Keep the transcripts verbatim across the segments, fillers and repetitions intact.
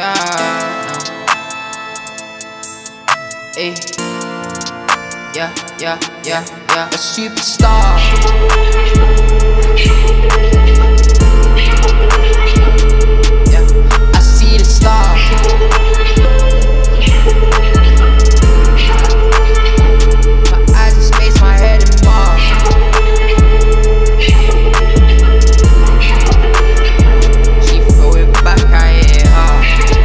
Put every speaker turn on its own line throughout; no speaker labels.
yeah. Hey, yeah, yeah, yeah, yeah. A superstar. Yeah, I see the star. My eyes in space, my head in Mars. She throw it back, I hit her.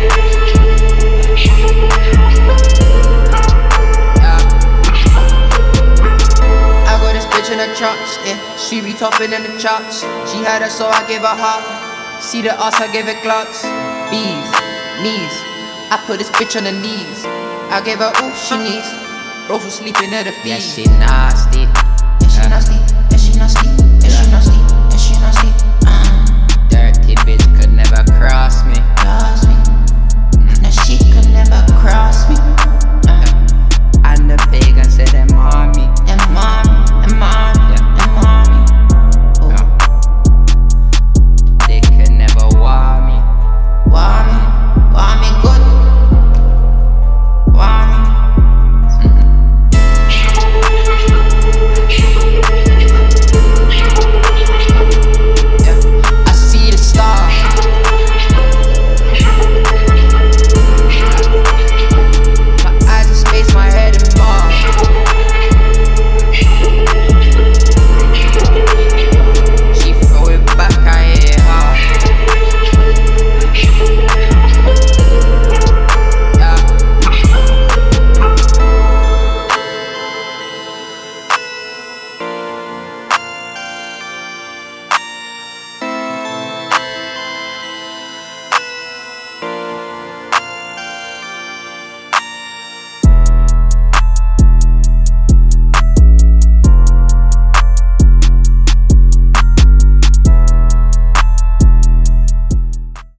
In the charts, yeah, she be topping in the charts. She had her, so I gave her heart. See the ass, I gave it glance. Bees, knees, I put this bitch on her knees. I gave her all she needs. Bro for sleeping at the feet. Yeah, she nasty. Yeah, she nasty.